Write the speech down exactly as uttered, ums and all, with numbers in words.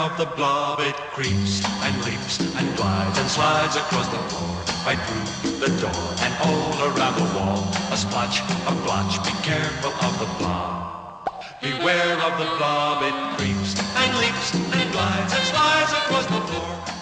of the blob. It creeps and leaps and glides and slides across the floor, right through the door and all around the wall. A splotch, a blotch, be careful of the blob. Beware of the blob. It creeps and leaps and glides and slides across the floor,